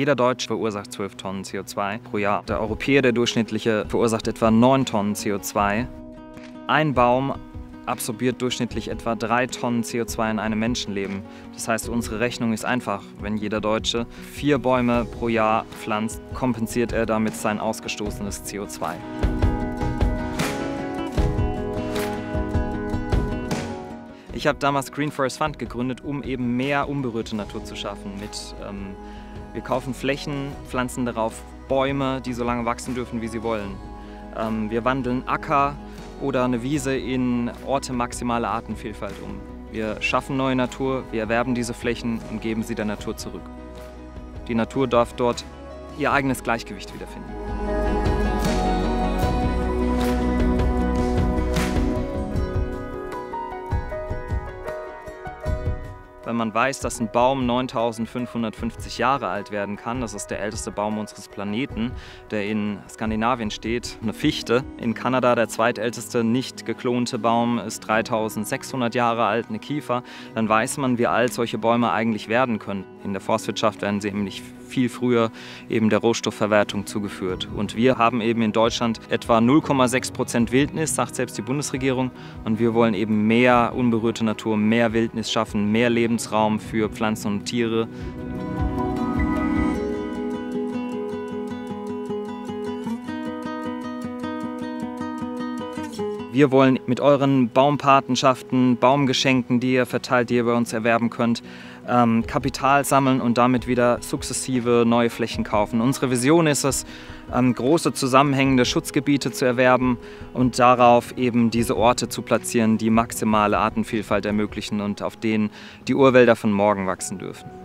Jeder Deutsche verursacht 12 Tonnen CO2 pro Jahr. Der Europäer, der durchschnittliche, verursacht etwa 9 Tonnen CO2. Ein Baum absorbiert durchschnittlich etwa 3 Tonnen CO2 in einem Menschenleben. Das heißt, unsere Rechnung ist einfach. Wenn jeder Deutsche 4 Bäume pro Jahr pflanzt, kompensiert er damit sein ausgestoßenes CO2. Ich habe damals Green Forest Fund gegründet, um eben mehr unberührte Natur zu schaffen. Wir kaufen Flächen, pflanzen darauf Bäume, die so lange wachsen dürfen, wie sie wollen. Wir wandeln Acker oder eine Wiese in Orte maximaler Artenvielfalt um. Wir schaffen neue Natur, wir erwerben diese Flächen und geben sie der Natur zurück. Die Natur darf dort ihr eigenes Gleichgewicht wiederfinden. Wenn man weiß, dass ein Baum 9550 Jahre alt werden kann, das ist der älteste Baum unseres Planeten, der in Skandinavien steht, eine Fichte. In Kanada der zweitälteste nicht geklonte Baum ist 3600 Jahre alt, eine Kiefer. Dann weiß man, wie alt solche Bäume eigentlich werden können. In der Forstwirtschaft werden sie nämlich viel früher eben der Rohstoffverwertung zugeführt. Und wir haben eben in Deutschland etwa 0,6% Wildnis, sagt selbst die Bundesregierung. Und wir wollen eben mehr unberührte Natur, mehr Wildnis schaffen, mehr Lebensraum für Pflanzen und Tiere. Wir wollen mit euren Baumpatenschaften, Baumgeschenken, die ihr verteilt, die ihr bei uns erwerben könnt, Kapital sammeln und damit wieder sukzessive neue Flächen kaufen. Unsere Vision ist es, große zusammenhängende Schutzgebiete zu erwerben und darauf eben diese Orte zu platzieren, die maximale Artenvielfalt ermöglichen und auf denen die Urwälder von morgen wachsen dürfen.